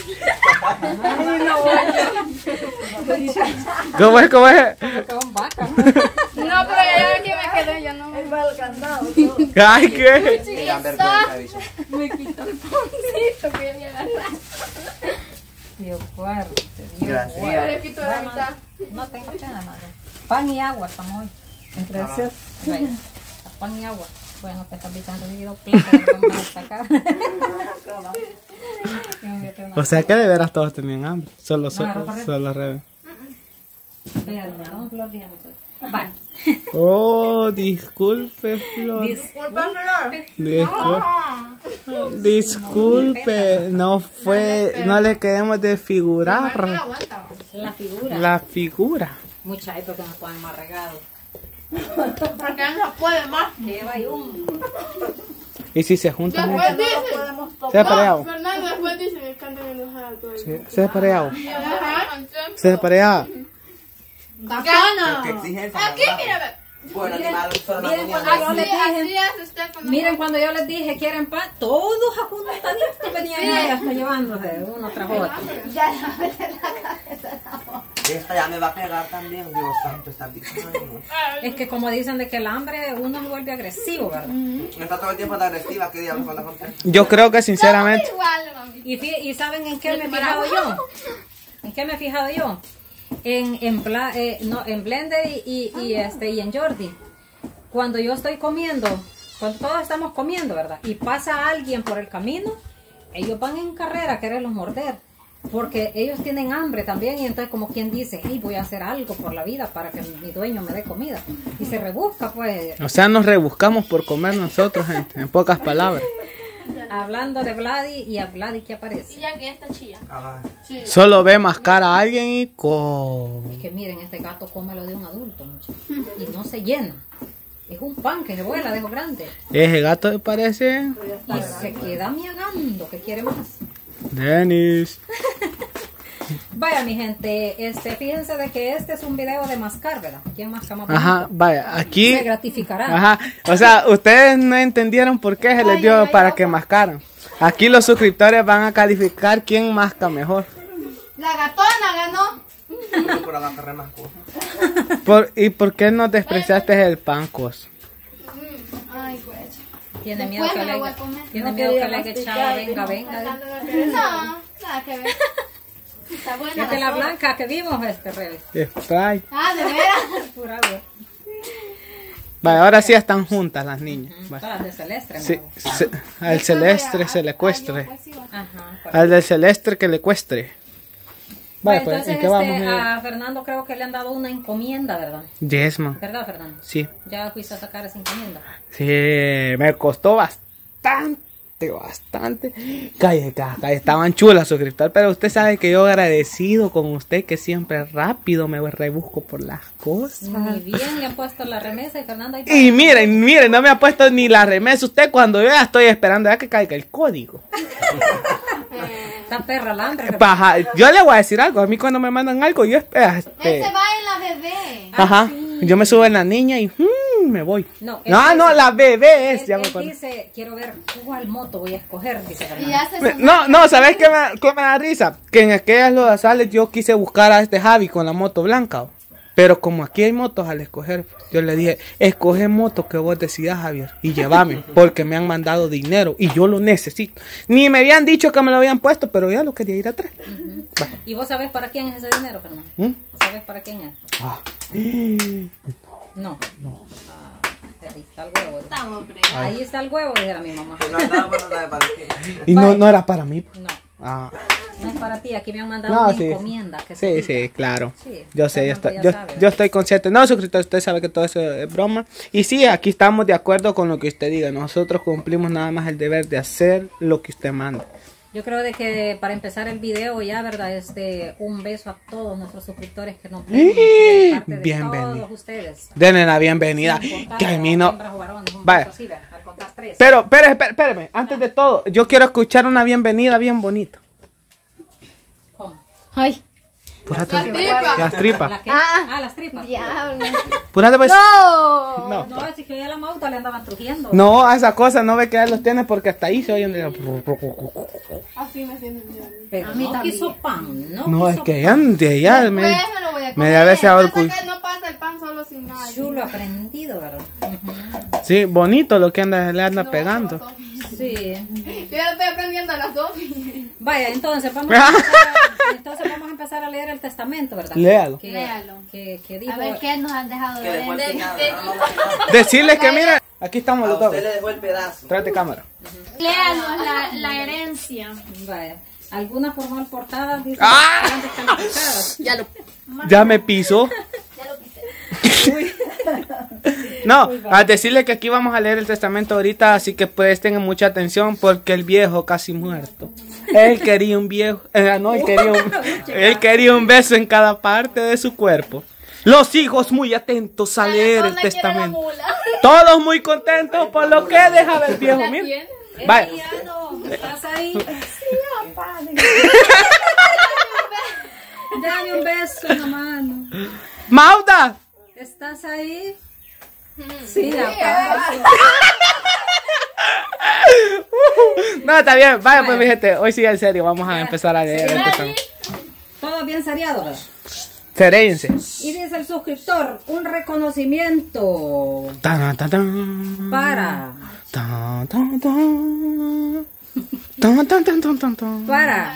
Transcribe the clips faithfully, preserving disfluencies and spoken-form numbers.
¿Cómo es? ¿Cómo es? Con vaca. No, pero ya aquí me quedé, yo no me va al candado. Ay, ¿qué? Me quito el pancito que quería agarrar. Dios fuerte. Dios Gracias. Yo le quito la mitad. No tengo pena, madre. Pan y agua estamos hoy. Gracias. Vaya, pan y agua. Bueno, que estas bichas han recibido plata que vamos a sacar. O sea que de veras todos tenían hambre. Solo, No, solo, no, solo Rebe. Vale. Oh, disculpe, Flor. Disculpa, Flor. Disculpe. Disculpe, no fue, no le queremos desfigurar La figura. la figura. Mucha hay porque no pueden más regalos. Porque él no puede más. Lleva ahí un. Y si se juntan, Después dice. se ha pareado. Fernando después dice que cantan enojado todo el Se, se ha pareado. Ajá. Se ha pareado. Bacana. ¿Qué exigencia? Aquí, mira. Bueno, animal, solo Miren una cuando yo Así, les así dije. es usted cuando... Miren cuando yo les dije quieren pan, todos ajuntaditos venían ahí hasta llevándose uno tras otro. Ya la mete en la cabeza. Esta ya me va a pegar también. Dios santo, está picando. Es que como dicen de que el hambre uno se vuelve agresivo, ¿verdad? No está todo el tiempo tan agresiva. ¿Qué diablos falta contar? Yo creo que sinceramente, Igual, mami. Y, fí- y ¿saben en qué me he fijado yo? ¿En qué me he fijado yo? En, en, Bla- eh, no, en Blender y, y, y, este, y en Jordi. Cuando yo estoy comiendo, cuando todos estamos comiendo, ¿verdad? Y pasa alguien por el camino, ellos van en carrera a quererlos morder. Porque ellos tienen hambre también y entonces como quien dice, hey, voy a hacer algo por la vida para que mi dueño me dé comida. Y se rebusca, pues. o sea, nos rebuscamos por comer nosotros, gente, en pocas palabras. Hablando de Vladi y a Vladi que aparece. Y ya que esta chilla. Ah, Sí. Solo ve mascar a alguien y co... Es que miren, este gato come lo de un adulto, muchachos, y no se llena. Es un pan que se vuela, dejo grande. Ese gato me parece... Y se queda miagando, que quiere más. Denis. Vaya, mi gente, este, fíjense de que este es un video de mascar, ¿verdad? ¿Quién masca más Ajá, bonito? vaya, aquí... Se gratificará. Ajá, o sea, ustedes no entendieron por qué se les dio para que mascaran. Aquí los suscriptores van a calificar quién masca mejor. La gatona ganó. no por agarrar más cosas. Por, ¿Y por qué no despreciaste el pancos? Ay, pues. Tiene miedo Después que me le lo voy a comer. tiene No miedo quería que le haya echado, masticar, venga, no. venga. No, nada que ver. Está buena. Esta es la sopa. blanca que vimos, este revés. Spray. Ah, de veras. Pura agua. Vaya, ahora sí están juntas las niñas. Vaya. Todas de celeste, Sí, ¿no? se- al celestre se le cuestre. Ajá. Al del celestre que le cuestre. Vaya, pues, Entonces, ¿en qué vamos? este, eh? a Fernando creo que le han dado una encomienda, ¿verdad? Yes, man. ¿Verdad, Fernando? Sí. Ya fuiste a sacar esa encomienda. Sí, me costó bastante, bastante. Calle, calle, estaban chulas suscriptores, pero usted sabe que yo agradecido con usted que siempre rápido me rebusco por las cosas. Muy bien, le han puesto la remesa y Fernando ahí Y miren, miren, no me ha puesto ni la remesa usted cuando yo ya estoy esperando ya que caiga el código. está perra la hambre. Paja, yo le voy a decir algo, a mí cuando me mandan algo, yo espero. Este, Ese va en la bebé. ajá, yo me subo en la niña y mm, me voy. No, él No, dice- no, la bebé es. Él, Ya me él acuerdo. dice, quiero ver cuál moto voy a escoger, dice Y Fernando. ya se Me- sonó. No, no, ¿sabes qué me, qué me da risa? Que en aquellas lodazales yo quise buscar a este Javi con la moto blanca. Pero como aquí hay motos al escoger, yo le dije, escoge moto que vos decidas, Javier, y llévame, porque me han mandado dinero y yo lo necesito. Ni me habían dicho que me lo habían puesto, pero ya lo quería ir a traer. ¿Y vos sabés para quién es ese dinero, Fernando? ¿Mm? ¿Sabes para quién es? Ah. No. No. Ah, ahí está el huevo. Estamos, hombre. Ahí está el huevo, dijera mi mamá. No andaba, bueno, no sabe para qué. Y no, no era para mí. No, Ah. no es para ti. Aquí me han mandado No, una sí. encomienda. Que se Sí, diga. sí, claro. Sí, Yo sé, yo Fernando estoy, ya yo, sabe. yo estoy consciente. No, suscriptor, usted sabe que todo eso es broma. Y sí, aquí estamos de acuerdo con lo que usted diga. Nosotros cumplimos nada más el deber de hacer lo que usted manda. Yo creo de que para empezar el video ya, ¿verdad? Este, un beso a todos nuestros suscriptores que nos ven de parte de Bienvenido. todos ustedes. Denle la bienvenida. Sin importar Que a mí no. hembras o varones, un Vaya. beso así, ¿verdad? Al contar tres. Pero, pero, espé- espérame, antes de todo, yo quiero escuchar una bienvenida bien bonita. ¿Cómo? Ay. Apúrate. Las tripas. Las tripas. ¿La qué? Ah. Ah, las tripas. Diablo. Apúrate pues. No. No. No, es que ya la mauta le andaban trujiendo. No, a esa cosa no ve que ya los tiene porque hasta ahí se oyen. Así me siento yo. Pero A mí no también. quiso pan, no, No, es quiso que pan. antes ya me, Pues me lo voy a me comer. debe ser Pasa orgullo. que no pasa el pan solo sin nada. Chulo aprendido, ¿verdad? Ujú. Sí, bonito lo que anda, le anda pegando. Sí. Yo ya estoy aprendiendo a las dos. Vaya, entonces vamos, a empezar a, entonces vamos a empezar a leer el testamento, ¿verdad? Léalo. Que, Léalo. Que, que dijo, A ver qué nos han dejado Que de dejó el ver. final. De- no, no, no. Decirles que mira, aquí estamos A los dos. usted le dejó el pedazo. Tráete cámara. Léanos la, la herencia. vaya, algunas formal portadas dicen ¡Ah! eran descalificadas. Ya lo. Ya me pisó. No, a decirle que aquí vamos a leer el testamento ahorita, así que presten mucha atención porque el viejo casi muerto. Él quería un viejo, eh, no, él quería un, él quería un beso en cada parte de su cuerpo. Los hijos muy atentos a leer el testamento. Todos muy contentos por lo que dejaba el viejo. Mira. Vaya. Emiliano, ¿estás ahí? Dame un beso en la mano. Mauda. ¿Estás ahí? Sí, acaso. No, está bien. Vaya, pues, mi gente, hoy sí en serio, vamos a empezar a leer el testamento. Todo bien seriado, ¿verdad? Serénse. Y dice el suscriptor, un reconocimiento Tan, tan, tan. para, Tan, tan, tan. Tan, tan, tan, tan, tan, tan. para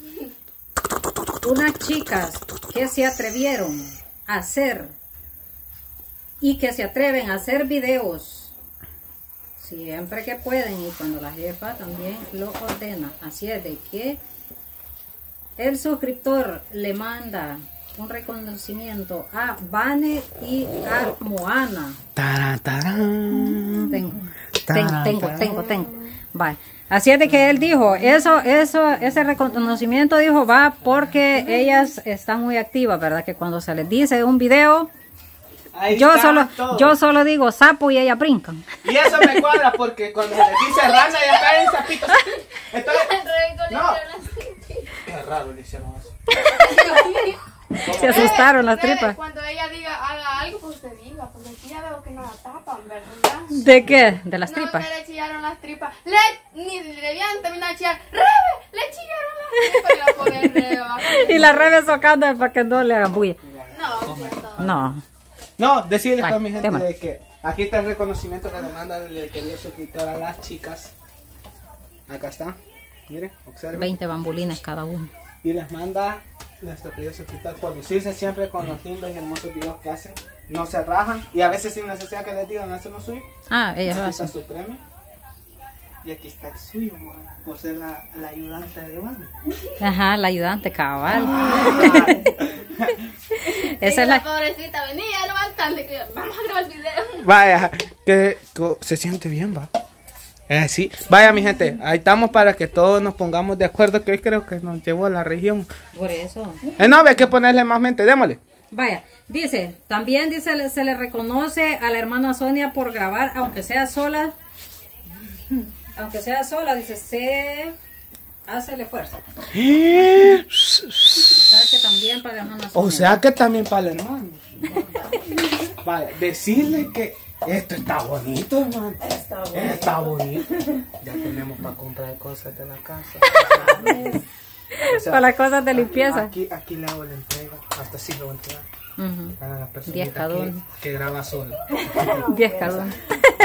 unas chicas que se atrevieron a hacer y que se atreven a hacer videos siempre que pueden y cuando la jefa también lo ordena. Así es de que el suscriptor le manda un reconocimiento a Vane y a Moana. Tarán, tarán. Tengo, tengo, tengo, tengo, tengo. Vale. Así es de que él dijo, eso, eso, ese reconocimiento dijo va porque ellas están muy activas, ¿verdad? Que cuando se les dice un video, Ahí yo están solo, todos. yo solo digo sapo y ellas brincan. Y eso me cuadra porque cuando le dice rana ya caen sapitos. Entonces, no. Qué raro le hicieron eso. Se asustaron las Ustedes, tripas. Cuando ella diga, haga algo, pues usted diga. Porque aquí ya veo que no la tapan, ¿verdad? ¿De qué? De las No, tripas. que le chillaron las tripas. Le, ni le habían terminado de chillar. ¡Rebe! Le chillaron las tripas. Y la pobre Rebe va a- Y la rebe socando para que no le hagan bulla. No, cierto. No. No, decirles Ay, a mi gente tema. de que aquí está el reconocimiento que le manda el querido suscriptor a las chicas. Acá está. Miren, observen. veinte bambulines cada uno. Y les manda nuestro querido suscriptor por lucirse siempre con los lindos y hermosos videos que hacen. No se rajan y a veces sin necesidad que les digan hacen lo suyo. Ah, ellas lo Aquí está hacen. su premio. Y aquí está el suyo, man, por ser la, la ayudante de Iván. Ajá, la ayudante cabal. Y Esa es la la... pobrecita venía levantando que vamos a grabar el video. Vaya, que co- se siente bien, va. Eh, sí. Vaya, mi gente, ahí estamos para que todos nos pongamos de acuerdo, que hoy creo que nos llevó a la región. Por eso. Eh, no, hay que ponerle más mente, démosle. Vaya, dice, también dice, se le reconoce a la hermana Sonia por grabar, aunque sea sola, aunque sea sola, dice, se hace el esfuerzo. O sea que también para la hermana Sonia. O sea que también para el hermano. Vaya, decirle que esto está bonito, hermano. Está bonito. Ya tenemos para comprar cosas de la casa. O sea, Para las cosas de limpieza. Aquí, aquí le hago la entrega, hasta si lo voy a entregar. Ujú. Para la persona Diez cada que, uno. que graba sola. diez cada uno.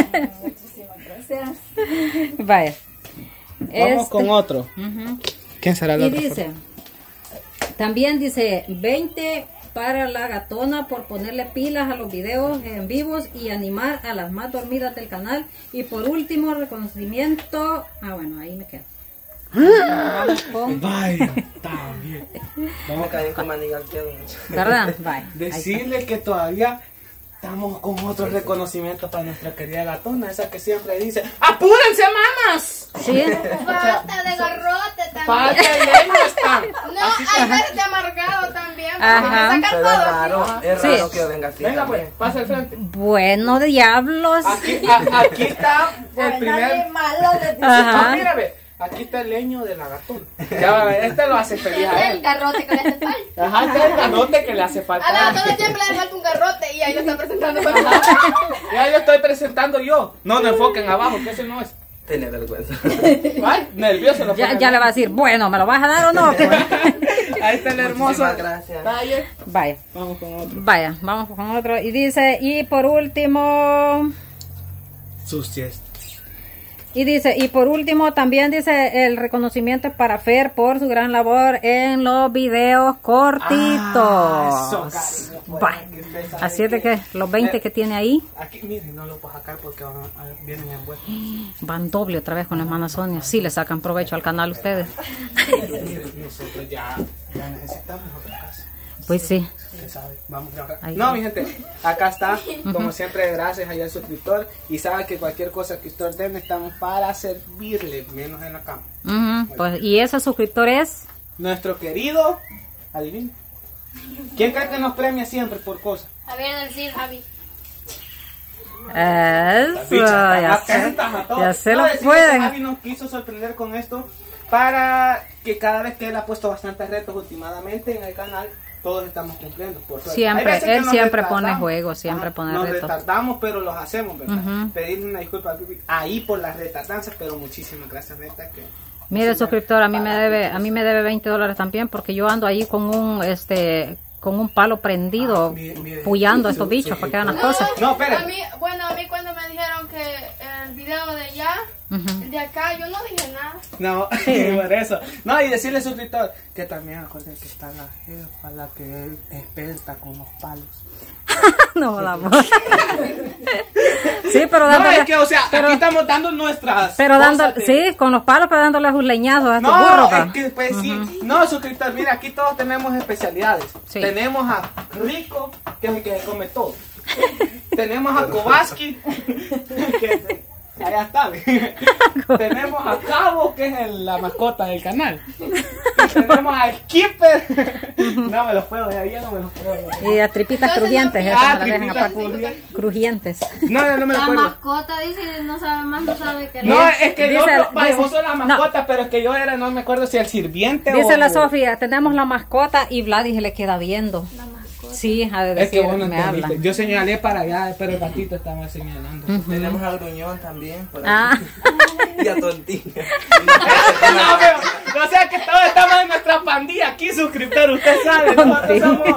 Vaya. Vamos Este- con otro. Ujú. ¿Quién será el Y otro? dice, también dice, veinte para la gatona por ponerle pilas a los videos en vivos y animar a las más dormidas del canal. Y por último, reconocimiento. Ah, bueno, ahí me quedo. Vamos con, Vaya, está bien. No me caí con manigal que ¿verdad? Vaya. ahí está. Decirle que todavía estamos con otro reconocimiento para nuestra querida gatona, esa que siempre dice, ¡apúrense, mamas! Sí, Falta de garrote también. ¡Para que leña están! No, hay veces de amargado también. Ajá. Para sacar Pero es todo. raro, es Sí. raro que yo venga así Venga, pues, también. pasa al frente. bueno, diablos. Aquí, a- aquí está el primer... malo de Ah, Ajá. mírame, aquí está el leño del lagartón. Ya, este lo hace feliz Este a es el él. garrote que le hace falta. Ajá, este es el garrote que le hace falta. A la todo siempre le falta un garrote y ahí lo está presentando. Ya yo estoy presentando yo. No, no enfoquen abajo, que ese no es. Tiene vergüenza. Ay, nervioso lo Ya, ponen. ya le va a decir, bueno, ¿me lo vas a dar o no? Pues, Ahí está el hermoso. Muchísimas gracias. Taller. vaya, Vamos con otro. vaya, vamos con otro. Y dice, y por último, Sucias. y dice, y por último también dice el reconocimiento es para Fer por su gran labor en los videos cortitos. Ah, eso, cariño, pues, Vaya. que usted sabe Así es de que los veinte que tiene ahí Aquí, miren, no lo puedo sacar porque van a- vienen envueltos. van doble otra vez con la hermana Sonia. Sí le sacan provecho al canal ustedes. Miren, nosotros ya, ya necesitamos otra casa. Pues sí. Usted sabe, vamos a Ahí No, está. mi gente, acá está. Como siempre, gracias allá al suscriptor. Y sabe que cualquier cosa que usted ordene, estamos para servirle, menos en la cama. Ujú, pues, y ese suscriptor es Nuestro querido, adivina. ¿Quién cree que nos premia siempre por cosas? A ver, decir Javi. Eso, Bichas, tan ya se, atentas a todo. ya se No, lo decirle que pueden. Javi nos quiso sorprender con esto para que cada vez que él ha puesto bastantes retos últimamente en el canal, todos estamos cumpliendo. Por suerte. Siempre, Hay veces que él nos siempre retardamos. pone juegos, siempre pone nos retos. retardamos, pero los hacemos, ¿verdad? Ujú. Pedirle una disculpa a Pipi ahí por las retardanzas, pero muchísimas gracias, neta. Que Mire, suscriptor, a mí me debe, a mí me debe veinte dólares también porque yo ando ahí con un, este, con un palo prendido, Ah, mire, mire. puyando a estos Su- bichos para que hagan las suscriptor. cosas. No, espera. A mí, bueno, a mí cuando me dijeron que el video de allá, Ujú. el de acá, yo no dije nada. No, por eso. No, y decirle suscriptor que también acuerden que está la jefa, la que es experta con los palos. No, la amor. Sí, pero No, dándole, es que, o sea, pero, aquí estamos dando nuestras. pero cosas dando, de- sí, con los palos, pero dándoles un leñazo a estos No, burros. es pa. que pues sí. No, suscriptor, mira, aquí todos tenemos especialidades. Sí. Tenemos a Rico, que es el que come todo. Tenemos a Kobaski, que allá está. ¿ve? Tenemos a Cabo, que es el- la mascota del canal. Tenemos a Skipper. No me los puedo, ya ya no me los puedo. Y a tripitas Entonces, crujientes, no- esas Ah, me las dejan tripitas aparte. crujientes. Crujientes. No, no, no me lo La acuerdo. mascota dice no sabe más, no sabe qué. No, es que yo, Dice- no, vaya, dice- vos sos la no. mascota, pero es que yo era, no me acuerdo si el sirviente Dice o... la Sofía, tenemos la mascota y Vladi se le queda viendo. La mascota. Sí, a de Es que decir, vos no me entendiste. hablan. Yo señalé para allá, pero el gatito estaba señalando. Tenemos a Gruñón también. Por aquí. Ah, Y a Tontilla. No, pero, o sea que todos estamos en nuestra pandilla aquí, suscriptor, usted sabe. Nosotros somos...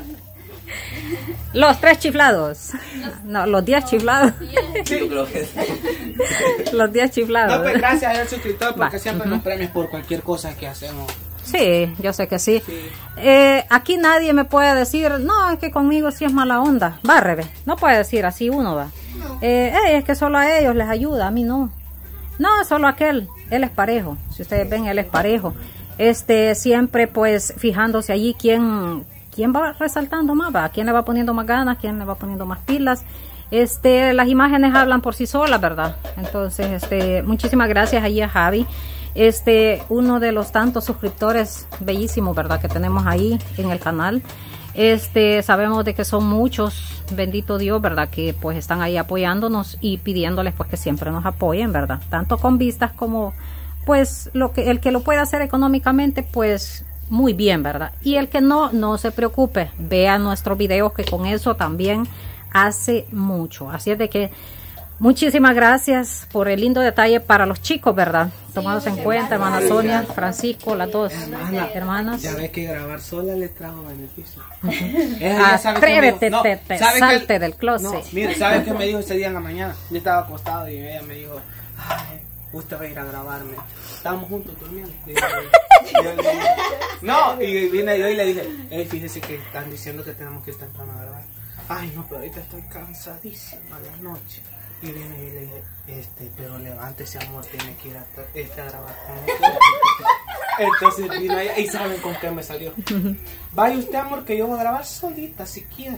los tres chiflados. No, los diez chiflados. Yo creo que sí. Los diez chiflados. No, pues gracias al suscriptor porque Va. siempre nos premias por cualquier cosa que hacemos. Sí, yo sé que sí. Sí. Eh, aquí nadie me puede decir, no, es que conmigo sí es mala onda. Va, Rebe. No puede decir así uno, va. Eh, "Ey, es que solo a ellos les ayuda, a mí no. No, solo aquel. Él es parejo. Si ustedes ven, él es parejo. Este, siempre pues fijándose allí quién, quién va resaltando más, va. Quién le va poniendo más ganas, quién le va poniendo más pilas. Este, las imágenes hablan por sí solas, ¿verdad? Entonces, este, muchísimas gracias allí a Javi. Este, uno de los tantos suscriptores bellísimos, ¿verdad? Que tenemos ahí en el canal. Este, sabemos de que son muchos, bendito Dios, ¿verdad? Que pues están ahí apoyándonos y pidiéndoles pues que siempre nos apoyen, ¿verdad? Tanto con vistas como pues lo que el que lo pueda hacer económicamente, pues muy bien, ¿verdad? Y el que no, no se preocupe, vea nuestros videos que con eso también hace mucho. Así es de que muchísimas gracias por el lindo detalle para los chicos, ¿verdad? Tomados en cuenta, hermana Sonia, Francisco, las dos Hermana, hermanas. Ya ves que grabar sola le trajo beneficio. Atrévete, te- te- salte del closet. No, mire, ¿sabes qué me dijo ese día en la mañana? Yo estaba acostado y ella me dijo, ay, usted va a ir a grabarme. Estábamos juntos durmiendo. Y yo le- yo le dije, no, y vine yo y le dije, hey, fíjese que están diciendo que tenemos que ir temprano a grabar. Ay, no, pero ahorita estoy cansadísima la noche. Y viene y le dije, este, pero levántese, amor, tiene que ir a, este, a grabar con nosotros. Entonces vino ella y saben con qué me salió. Vaya usted, amor, que yo voy a grabar solita si quiere.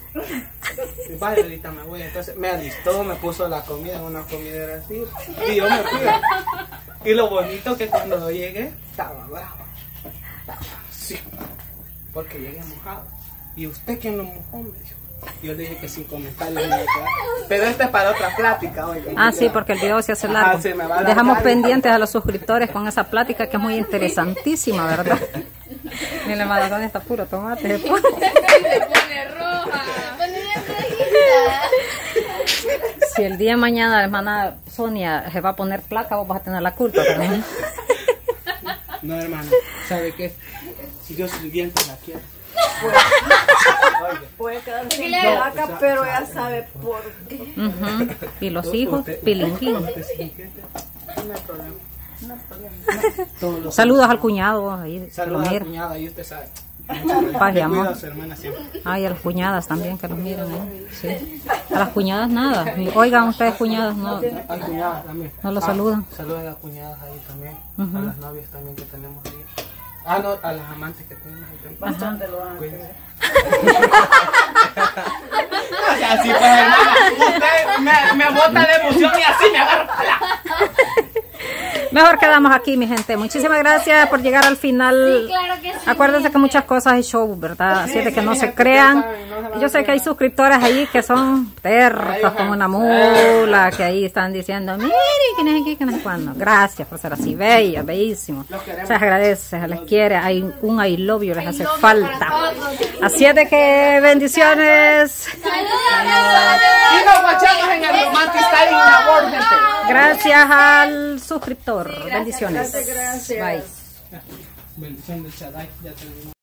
Y vaya, ahorita me voy. Entonces me alistó, me puso la comida en una comidera así. Y yo me fui. Y lo bonito que cuando yo llegué, estaba bravo. Estaba así. Porque llegué mojado. ¿Y usted quién lo mojó? Me dijo. Yo le dije que sin comentarios. Pero este es para otra plática. Oiga, Ah, sí, porque el video se hace largo. Ajá, se me va a Dejamos alargar. pendientes a los suscriptores con esa plática que es muy interesantísima, ¿verdad? Mira, la Maradona está puro tomate. Se pone roja. Se pone bien rojita. Si el día de mañana la hermana Sonia se va a poner placa, vos vas a tener la culpa también. No, hermano, ¿sabe qué? Si yo soy bien, pues la quiero. Puede quedarse Porque en le- placa, pero ya sabe por qué. Ujú. Y los hijos, Usted- pilinguín. usted se inquiete, no hay problema. Todos los- Saludos al cuñado. Ahí, Saludos que a lo la mira. cuñada, y usted sabe. Paz y Te amor. cuida a su hermana siempre. Ay, a las cuñadas también que los miran ahí. Sí. A las cuñadas nada. Oigan, ustedes cuñadas no, Hay cuñadas también. no los Ah, saludan. Saludos a las cuñadas ahí también. Ujú. A las novias también que tenemos ahí. Ah, no, a las amantes que tenemos ahí también. Bastante lo dan. Cuídense. Así pues, hermana. Usted me, me bota de emoción y así me agarra. Mejor quedamos aquí, mi gente. Muchísimas gracias por llegar al final. Claro que sí. Acuérdense que muchas cosas hay show, ¿verdad? Así es de que no se crean. Yo sé que hay suscriptores ahí que son tercos como una mula, que ahí están diciendo, mire, que no sé qué, que no sé cuándo. Gracias por ser así, bella, bellísimo. Se les agradece, se les quiere. Hay un I love you, les hace falta. Así es de que bendiciones. Y nos guachamos en el Romantic Style in Labor, gente. Gracias al suscriptor. Bendiciones. Gracias. Bye. Bendición del Shaddai, ya terminó.